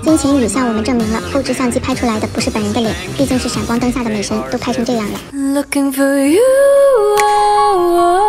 冰晴雨向我们证明了后置相机拍出来的不是本人的脸，毕竟是闪光灯下的美神，都拍成这样了。